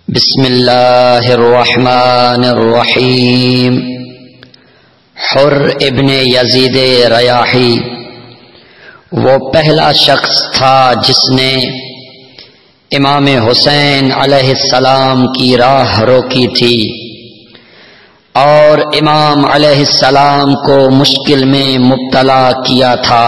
بسم اللہ الرحمن الرحیم۔ حر ابن یزید ریاحی وہ پہلا شخص تھا جس نے امام حسین علیہ السلام کی راہ روکی تھی اور امام علیہ السلام کو مشکل میں مبتلا کیا تھا۔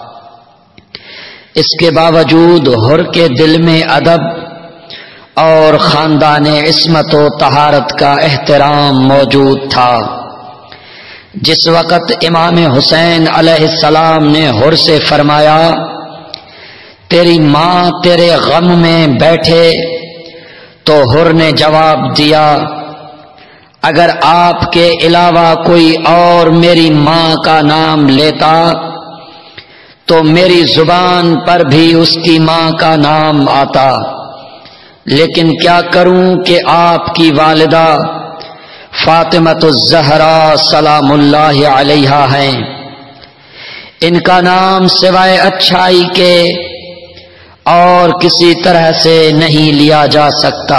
اس کے باوجود حر کے دل میں ادب اور خاندان عصمت و طہارت کا احترام موجود تھا۔ جس وقت امام حسین علیہ السلام نے حر سے فرمایا تیری ماں تیرے غم میں بیٹھے، تو حر نے جواب دیا اگر آپ کے علاوہ کوئی اور میری ماں کا نام لیتا تو میری زبان پر بھی اس کی ماں کا نام آتا، لیکن کیا کروں کہ آپ کی والدہ فاطمۃ الزہرا سلام اللہ علیہا ہیں، ان کا نام سوائے اچھائی کے اور کسی طرح سے نہیں لیا جا سکتا۔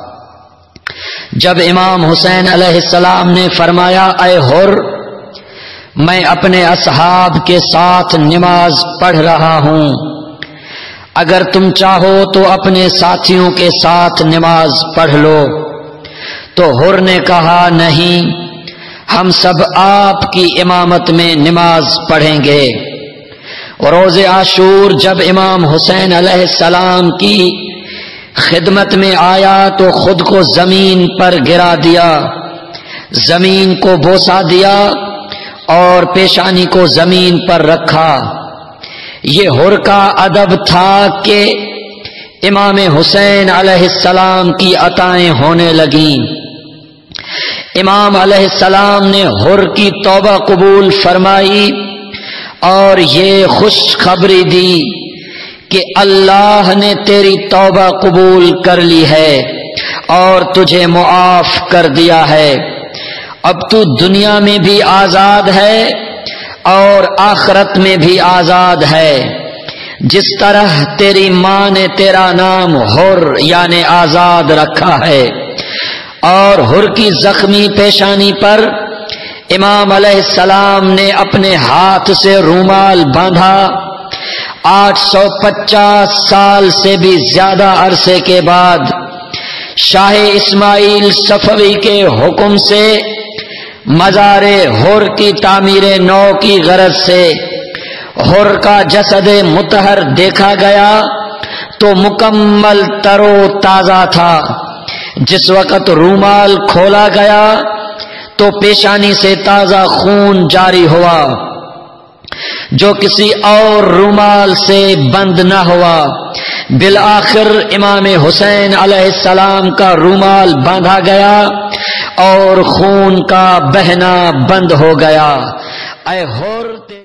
جب امام حسین علیہ السلام نے فرمایا اے حر، میں اپنے اصحاب کے ساتھ نماز پڑھ رہا ہوں، اگر تم چاہو تو اپنے ساتھیوں کے ساتھ نماز پڑھ لو، تو حر نے کہا نہیں، ہم سب آپ کی امامت میں نماز پڑھیں گے۔ روز عاشور جب امام حسین علیہ السلام کی خدمت میں آیا تو خود کو زمین پر گرا دیا، زمین کو بوسہ دیا اور پیشانی کو زمین پر رکھا۔ یہ حر کا ادب تھا کہ امام حسین علیہ السلام کی عطائیں ہونے لگیں۔ امام علیہ السلام نے حر کی توبہ قبول فرمائی اور یہ خوشخبری دی کہ اللہ نے تیری توبہ قبول کر لی ہے اور تجھے معاف کر دیا ہے، اب تو دنیا میں بھی آزاد ہے اور آخرت میں بھی آزاد ہے، جس طرح تیری ماں نے تیرا نام حر یعنی آزاد رکھا ہے۔ اور حر کی زخمی پیشانی پر امام علیہ السلام نے اپنے ہاتھ سے رومال باندھا۔ 850 سال سے بھی زیادہ عرصے کے بعد شاہ اسماعیل صفوی کے حکم سے مزار حر کی تعمیر نو کی غرض سے حر کا جسد مطہر دیکھا گیا تو مکمل تر و تازہ تھا۔ جس وقت رومال کھولا گیا تو پیشانی سے تازہ خون جاری ہوا جو کسی اور رومال سے بند نہ ہوا۔ بالآخر امام حسین علیہ السلام کا رومال باندھا گیا اور خون کا بہنا بند ہو گیا۔ اے حر